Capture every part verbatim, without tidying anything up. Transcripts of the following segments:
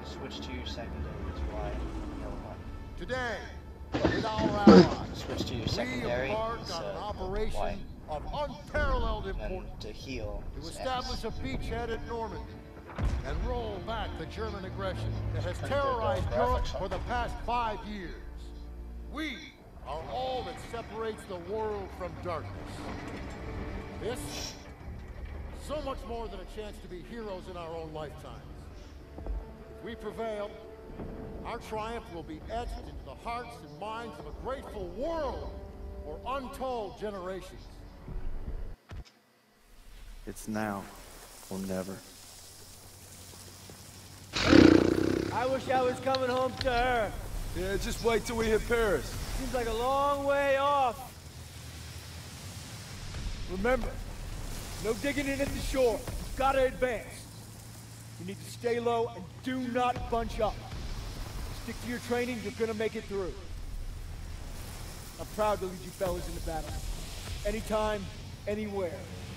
Switch to your secondary is Y. Yellow one. Today, with our allies, Switch to your we secondary embark is on an uh, operation Y. of unparalleled And importance to heal to is establish X. a beachhead at Normandy and roll back the German aggression that has Pretty good, uh, terrorized Europe graphics, huh? for the past five years. We are all that separates the world from darkness. This, so much more than a chance to be heroes in our own lifetimes. If we prevail, our triumph will be etched into the hearts and minds of a grateful world for untold generations. It's now or never. I wish I was coming home to her. Yeah, just wait till we hit Paris. Seems like a long way off. Remember, no digging in at the shore. You've gotta advance. You need to stay low and do not bunch up. Stick to your training, you're gonna make it through. I'm proud to lead you fellas into battle. Anytime, anywhere.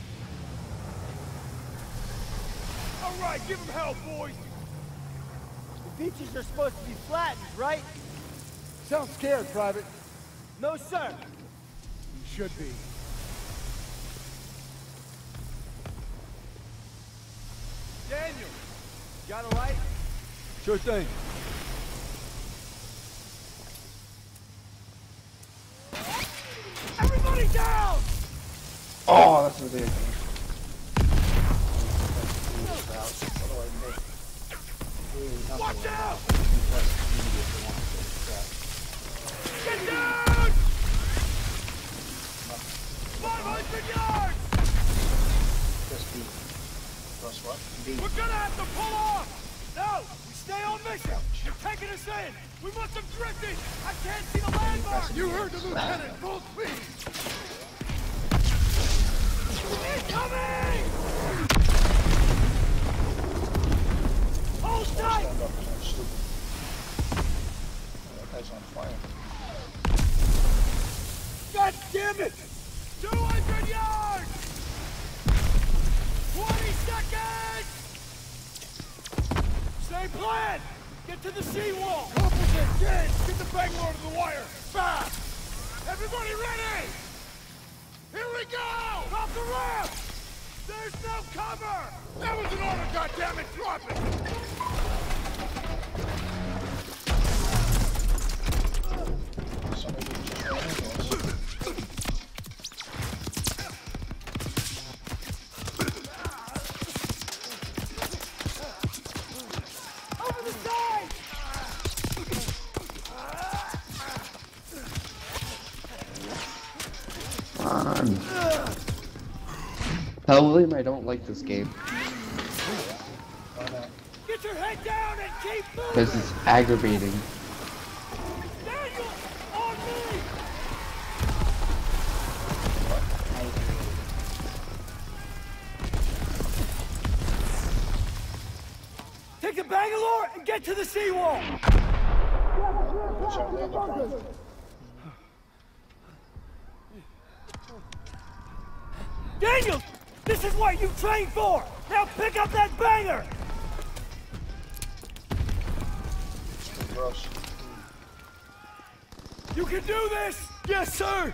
All right, give him hell, boys. The beaches are supposed to be flattened, right? Sound scared, Private? No, sir. You should be. Daniel, got a light? Sure thing. Everybody down! Oh, that's what it is. Watch out! Get Get down! five hundred yards! Press B. Press what? B. We're gonna have to pull off! No! We stay on mission! You're taking us in! We want them drifting! I can't see the landmark! You heard the lieutenant! Full speed! Incoming! Hold tight! Stand up, man. Stupid. Oh, that guy's on fire. God damn it! two hundred yards! twenty seconds! Same plan! Get to the seawall! Opposite, engage! Get the Bangalore to the wire! Fast! Everybody ready! Here we go! Off the ramp! There's no cover! That was an order, goddammit! Drop it! Somebody just ran into us. Over the side! Come on. Tell William I don't like this game Why not? Get your head down and keep moving! because it's aggravating. Daniel! On me! Take the Bangalore and get to the seawall! That's our landing point. Daniel! This is what you trained for! Now pick up that banger! It's too gross. You can do this! Yes, sir!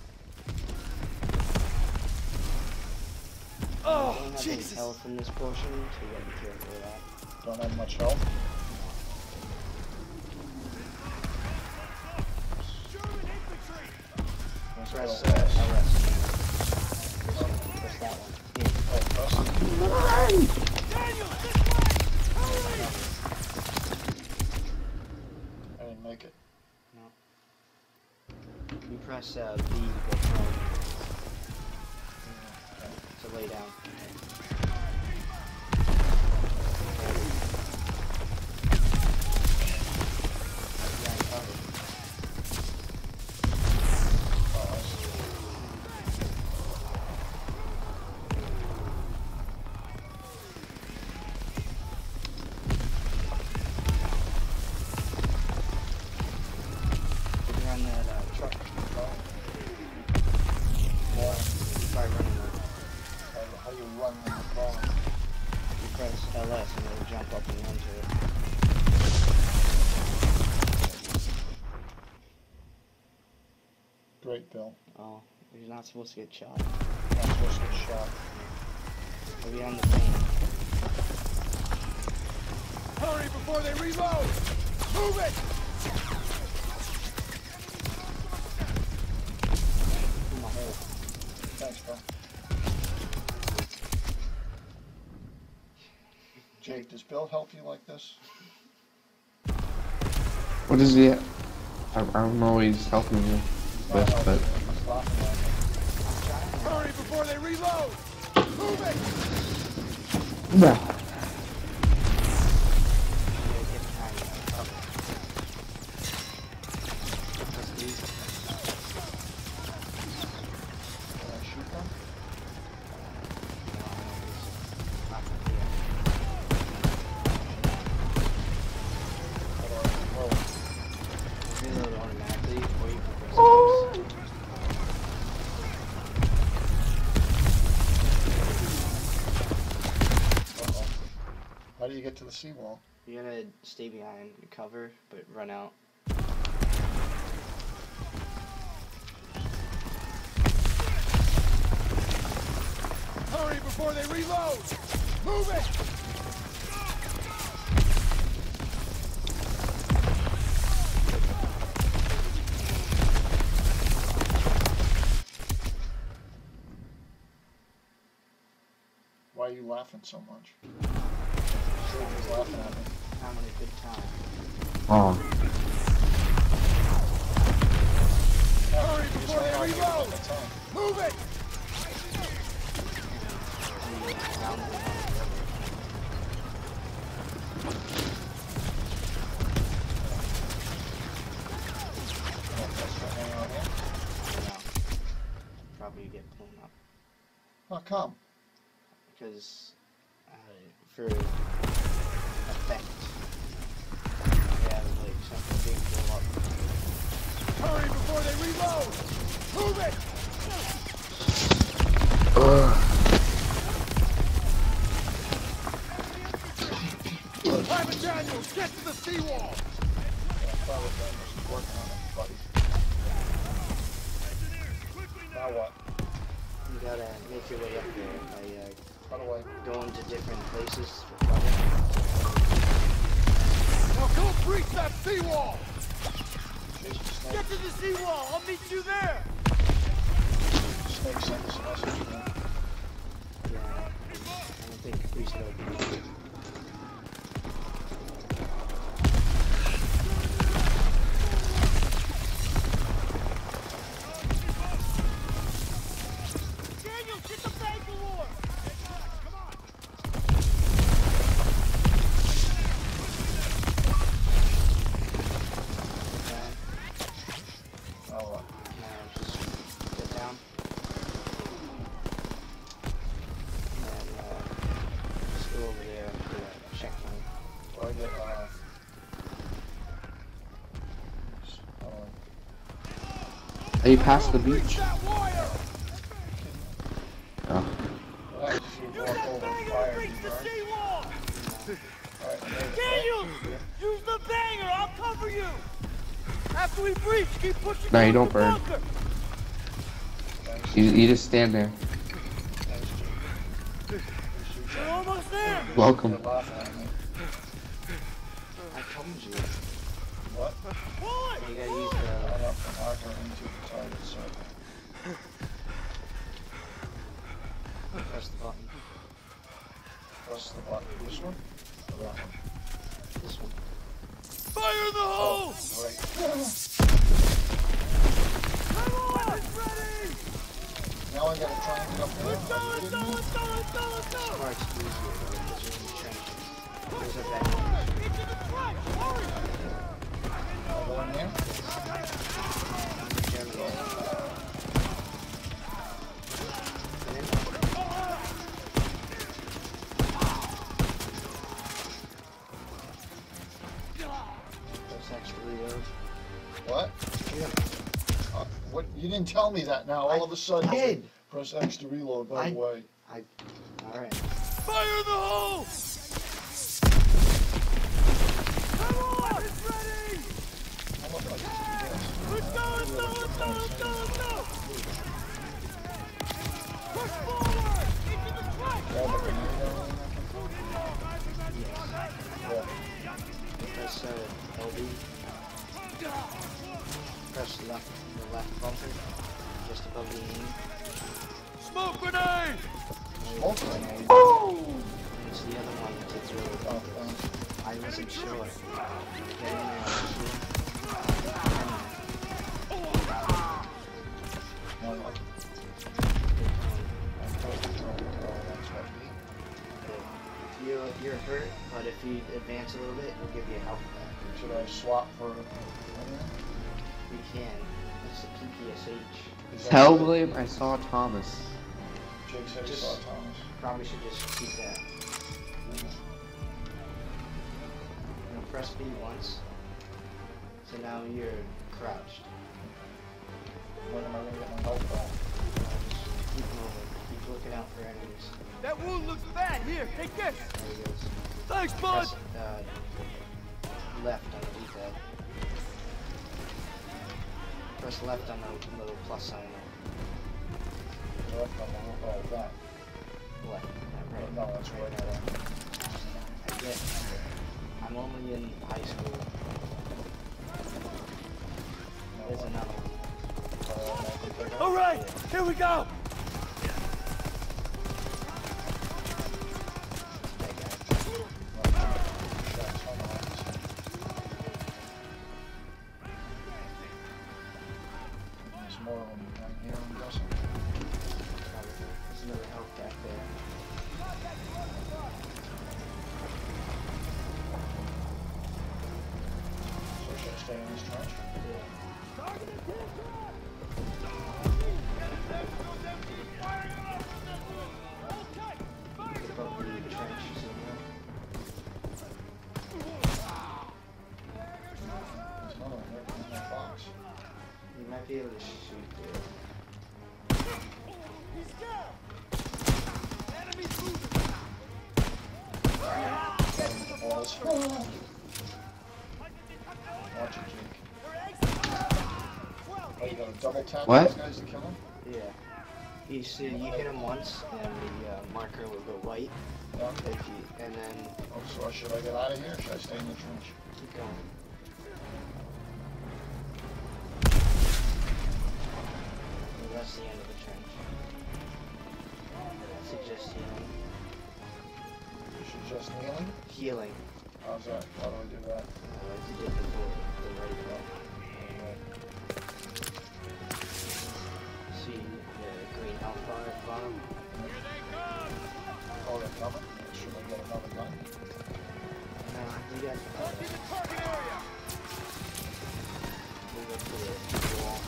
Oh, don't have Jesus! any health in this portion, so you gotta be careful of that. Don't have much health. German infantry! Let's Press go. uh, L S. Press that one. Yeah. Oh, press. Daniel, this way! Hurry! I didn't make it. No. You press uh, B to go prone. To lay down. Yeah, I'm covered. Oh, I see. You're on that uh, truck. Yeah. Try running it. How, how you run when you're crawling? You press L S and it'll jump up and onto it. Great, Bill. Oh, you're not supposed to get shot. You're not supposed to get shot. We're behind the thing. Hurry before they reload! Move it! In the hole. Thanks, Bill. Jake, does Bill help you like this? What is he? I, I don't know what he's helping you Not with, helping but you, he's laughing at me. Hurry before they reload! Move it! no. Yeah, get behind you. Cover. That's easy. Can I shoot them? Not from here. How do I roll? Reload automatically, or you can press X. Uh-oh. How do you get to the seawall? You gotta stay behind the cover, but run out. Hurry before they reload! Move it! Why are you laughing so much? Jake is laughing at me. Having a good time. Oh, Hurry You just before went they on reload! all the time. Move it! And around the river. You want us to hang out here? Run out. Probably get blown up. How come? Because uh, for effect, they have like something big blow up. Hurry before they reload! Move it! Private Daniels, get to the seawall! Yeah, Private Daniels is working on it, buddy. Now what? You gotta make your way up there by uh, How do I? going to different places for cover. Now go breach that seawall! Chase the snake. Get to the seawall! I'll meet you there! Snake sent us a message. Man. Yeah, I don't think we should open it. Daniel, get the Bangalore! Come on! Okay, Now what? now just get down. And uh, just go over there and do a checkpoint. Do I get, uh... How do I... are you past the Breach beach? that wire! Oh, What happens if you Use walk that over banger fire to and breach you the burn? seawall! Alright, I made it. Daniels! Use the banger! I'll cover you! After we breach, keep pushing No, you towards don't the burn. bunker. Thanks, you, you just stand there. thanks, Jake. We're almost there! Welcome. You're laughing at me. I told you. What? Pull it! You gotta use Line the. up the marker into the target circle. Press the button. Press the button. This one? Or that one? This one. Fire in the hole! Great. Come on! It's ready! Now I gotta try and get up there. Let's go, Are you let's kidding go, me? let's go, let's go, let's go! Part's easier because you're in the trenches. There's a back. Into the trench! Hurry! Am I going here? Press X to reload. What? Uh, what? You didn't tell me that now. All of a sudden. did. Press X to reload, by I- the way. Alright. Fire in the hole! Come Let's go, let's go, let's go! Push forward! Into the truck! Yeah, the grenade down there. Press uh, L B. Press left, the left bumper, just above the aim. Smoke grenade! Smoke grenade. And it's the other one to throw the Oh, bumper. oh. I wasn't sure. Get in there, honestly. No, no. I'm supposed to throw it. Oh, that's what I need. You're, you're hurt, but if you advance a little bit, it'll give you a health back. Should I swap for... You can. It's the P P S H. Is that- Tell William I saw Thomas. Jake said he Just- saw Thomas. Probably should just keep that. Now press B once. So now you're crouched. When am I gonna get my health back? Uh, just keep moving. Keep looking out for enemies. That wound looks bad. Here, take this. There he goes. Thanks, bud. Press uh, left on the D-pad. Press left on the little plus sign there. Left on the oh, that. Left, not right. No, that's right. I get. I'm only in high school. There's another one. All right, here we go. That guy. There's more of them down here, I'm guessing. There's another health back there. So should I stay in this trench? Keep up the trench, signal. There's another one right in that box. You might be able to shoot there. Balls. Watch it, Jake. Oh, you got a double tap What? these guys to kill them? Yeah. You see, you hit him once, and the uh, marker will go white. Yeah. If you, and then Oh, so should I get out of here or should I stay in the trench? keep going. And that's the end of the trench. I suggest healing. You should just kneeling? Healing. How's that? How do I do that? Uh, if you did before, the right one. See the green health bar at the bottom? Oh, they're coming? Should I get another gun? No, you got uh, move up to the wall.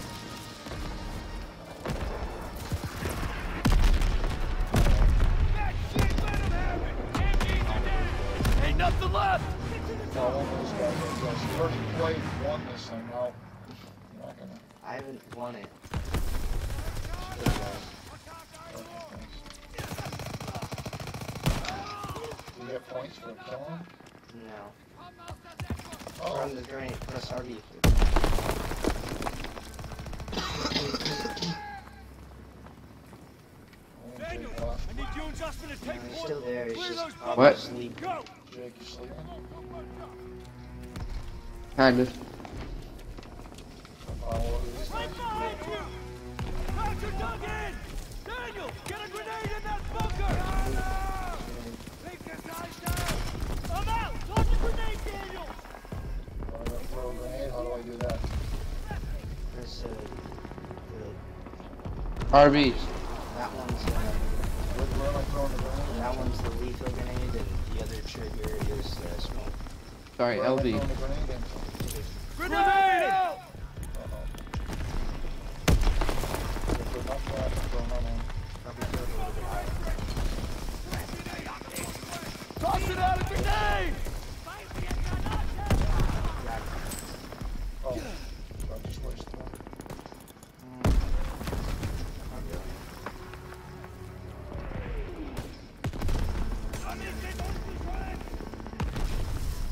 Ain't nothing left. Well, one of those guys are just first played won this thing. Now, you're not gonna. I haven't won it. Still going. Okay, thanks. Do you get points for killing? No. Oh, Run the grenade, press R B. only Daniel, Jake left. I need you and Justin to No, take he's point. still there, he's Clear just those probably What? asleep. Go. Jake, you sleeping? Kind of. I'll order these Right things. behind you. Roger, dug in. Daniel, get a grenade in that bunker. Take your guys down. I'm out. Launch a grenade, Daniel. I'm gonna throw a grenade. How do I do that? Press uh, the, R B. that one's uh, Where, where am I throwing the grenade? that one's the lethal grenade, and the other trigger is the smoke. Sorry, Where am L I B. throwing the grenade in? Grenade out. Uh-oh. If there's enough left, I'll throw another one. Probably throw it a little bit higher. Toss it out a grenade. Grab it. Oh, so I just wasted one. Mm. Probably.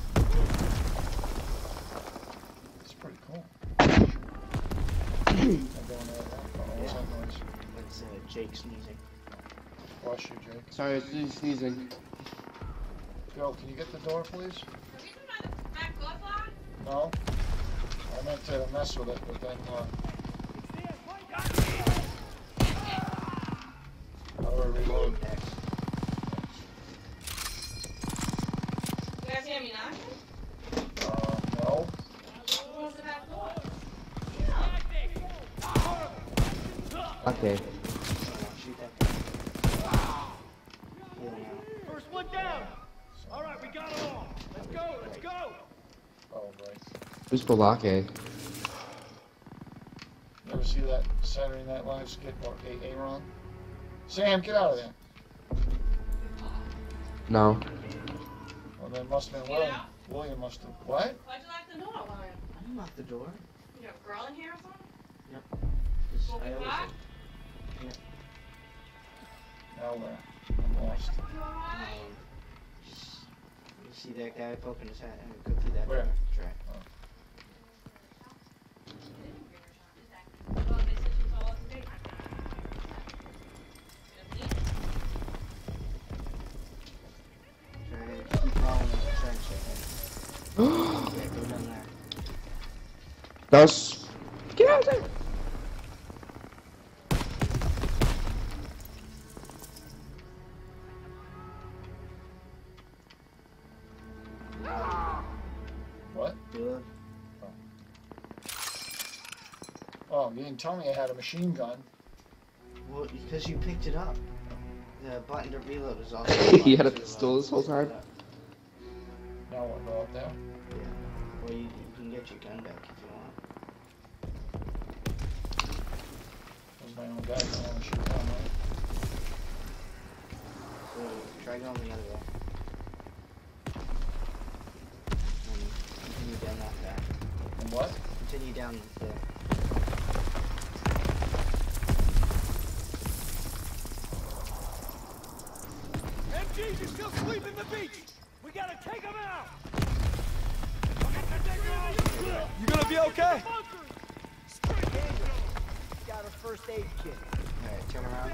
It's pretty cool. Jake sneezing. Bless you, Jake. Sorry, I was just sneezing. Girl, can you get the door, please? Are we talking about the back glove lock? No? I meant to mess with it, but then, uh... how do I reload? You guys hear me knocking? Uh, no. What's the back door? Okay. Shoot that guy. Healing out. First one down. All right, we got them all. Let's go. Let's go. Oh, right. Who's Balake? You ever see that Saturday Night Live skit about A- Aaron? Sam, get out of there. No. Well, then must have been William. William must have. What? Why'd you lock the door, William? I didn't lock the door. You got a girl in here or something? Just, Well, I we always got? Now where? I'm lost. You alright? Um, just, you see that guy poking his head and go through that Where? track. Well, they said she was all up to date. Try to keep following the trench, I think. Yeah, go down there. That was... Get out of there! What? Good. Oh, you didn't tell me I had a machine gun. Well, because you picked it up. The button to reload is also. You had a pistol this whole time? Now what? Go out there? Yeah. Or you, you can get your gun back if you want. There's my own guy. I want to shoot down, right? So try going the other way. And continue down that path. And what? Continue down there. M Gs are still sweeping the beach. We gotta take them out. You gonna be okay? Got a first aid kit. Alright, turn around.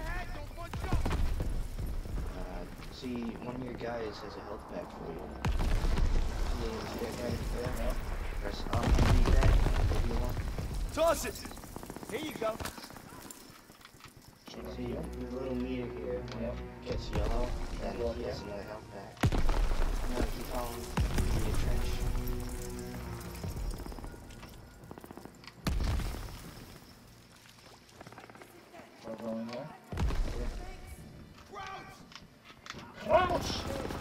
Uh, see, one of your guys has a health pack for you. See, see that guy there? Press up and beat that. Give you one. Toss it. Here you go. Should I See, heal? the little meter here Yeah. gets yellow, then Go up he has there. another health pack. Now keep following through the trench. I'll go in there. Crouch!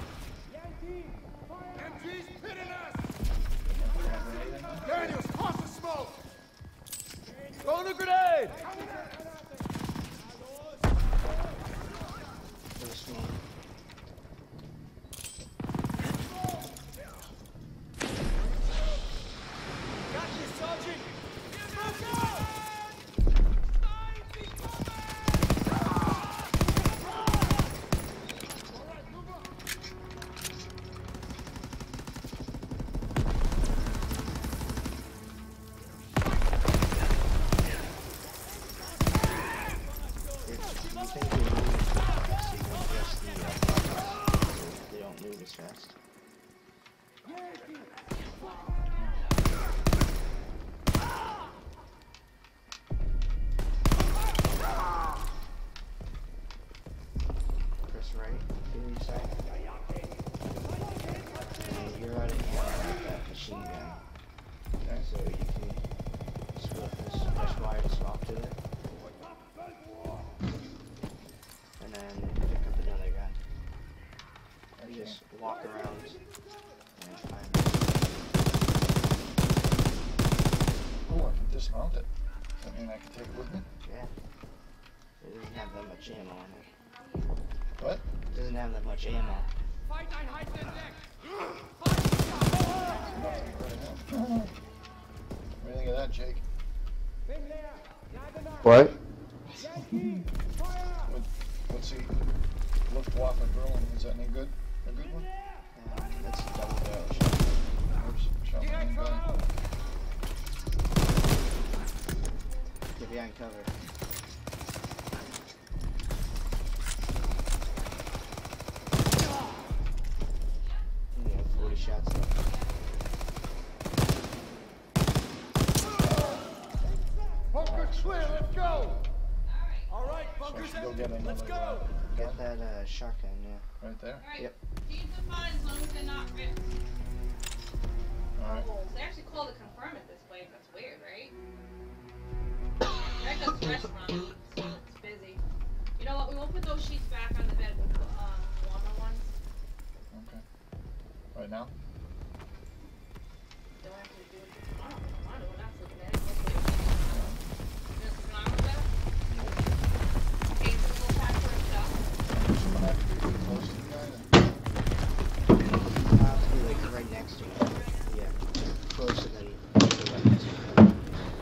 M G's pitting us! Daniels, toss the smoke! Throw the grenade. For the smoke. Got you, Sergeant. You think they move as fast, so you can adjust the uh, buttons so they don't move as fast. Press right to your side. And you're out of hand with that machine gun. Okay. So you can swap this, press Y to swap to it. And then pick up another gun. And Okay. just walk around and find Oh, I can dismount it. Does that mean I can take it with me? yeah. It doesn't have that much ammo in it. What? It doesn't have that much ammo. Nothing right now. What do you think of that, Jake? What? What, what's he? Luftwaffe Berlin. Is that any good? A good one? Um, that's a double barrel shot. Oops. Shot my own gun. Get behind cover. get another. Let's go. Uh, Get that uh, shotgun, yeah. right there. Alright, Yep. keep the fun as long as they're not ripped. All right. Holes. They actually call it confirm at this place. That's weird, right? Rebecca's restaurant, so it's busy. You know what? We won't put those sheets back on the bed. We'll put um, warmer ones. Okay. Right now. Don't have to do it tomorrow. Tomorrow, we're not sleeping in it. We'll sleep. You gonna sleep in our bed? Okay, so we'll pack for stuff. I'm gonna have to be pretty close to the guy. Then. I'll have to be like right next to him. Yeah. Close and then right next to him.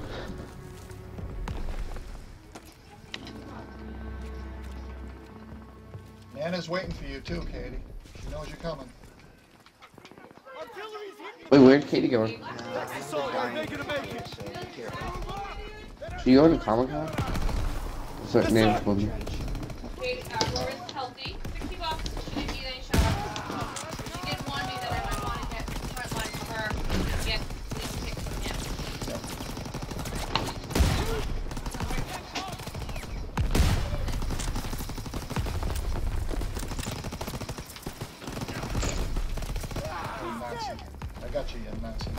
Nana's waiting for you too, Katie. She knows you're coming. Artillery's hitting. Wait, where'd Katie go? Uh, I'm So gonna you're die making a in make it. so be careful. Are you going to Comic Con? That's what Nan told me. Trench. Okay, uh, Laura's healthy. sixty bucks. She didn't need any shots. She did warn me that I might want to get front line for her and get these picks from him. Hey, Nancy. I got you, yeah, Nancy.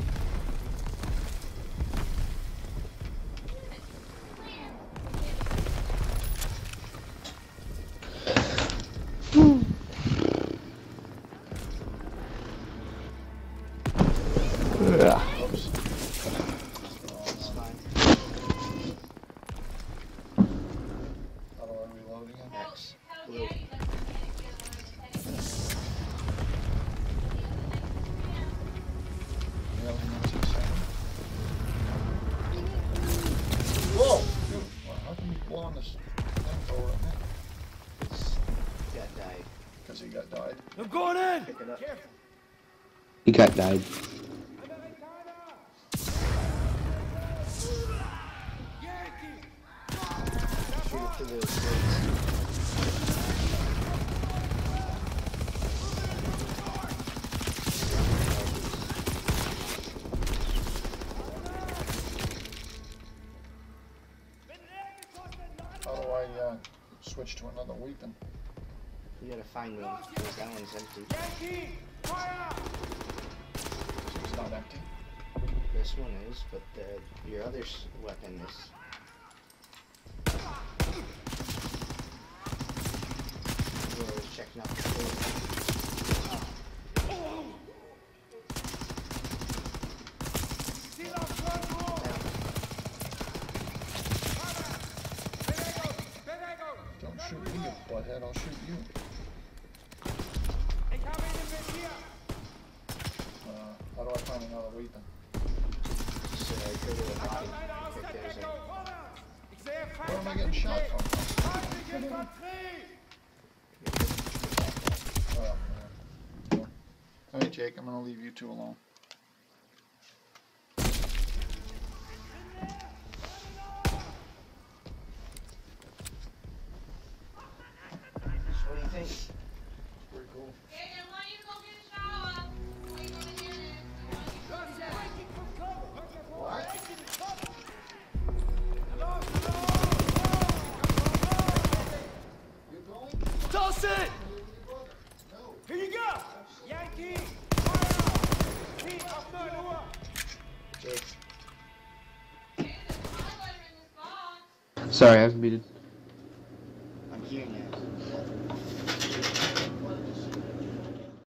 Oops. It's fine. How do I reload again? X. Blue. Yeah, Nancy, second. Whoa! Dude, well, how can you blow on this thing over at me? It's got died. Because he got died. I'm going in. Pick it up. He got died. Shoot it to the slates. How do I uh, switch to another weapon? You gotta find one, because that one's empty. So it's not empty. This one is, but the, your other s- weapon is. Laura's checking out the food. Don't shoot me, you butthead. I'll shoot you. Uh, how do I find another weapon? So I go to the body. Pick those up. Where am I getting shot from? Well, yeah. Alright, Jake, I'm gonna leave you two alone. What do you think? Pretty cool. Hey, I want you to go get a shower. Before you go to dinner. I want you to go Toss it. Here you go. Yankee. Pete, up there, Noah. Jake. Hey, there's a highlighter in this box. Sorry, I was muted.